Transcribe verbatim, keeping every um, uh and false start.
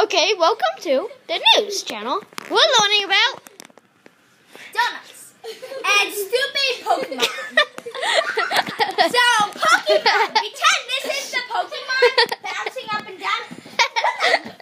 Okay, welcome to the news channel. We're learning about donuts and stupid Pokemon. So, Pokemon, pretend this is the Pokemon bouncing up and down. What the